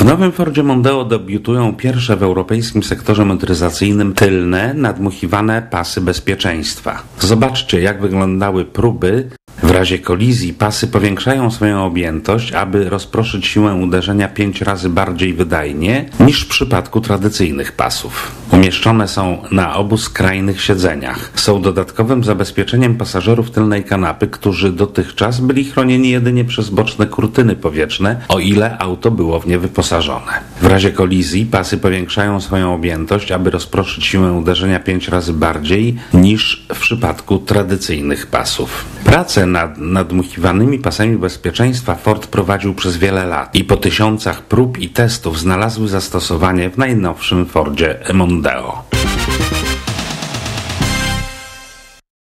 W nowym Fordzie Mondeo debiutują pierwsze w europejskim sektorze motoryzacyjnym tylne, nadmuchiwane pasy bezpieczeństwa. Zobaczcie, jak wyglądały próby. W razie kolizji pasy powiększają swoją objętość, aby rozproszyć siłę uderzenia 5 razy bardziej wydajnie niż w przypadku tradycyjnych pasów. Umieszczone są na obu skrajnych siedzeniach. Są dodatkowym zabezpieczeniem pasażerów tylnej kanapy, którzy dotychczas byli chronieni jedynie przez boczne kurtyny powietrzne, o ile auto było w nie wyposażone. W razie kolizji pasy powiększają swoją objętość, aby rozproszyć siłę uderzenia 5 razy bardziej niż w przypadku tradycyjnych pasów. Pracę nad nadmuchiwanymi pasami bezpieczeństwa Ford prowadził przez wiele lat i po tysiącach prób i testów znalazły zastosowanie w najnowszym Fordzie Mondeo.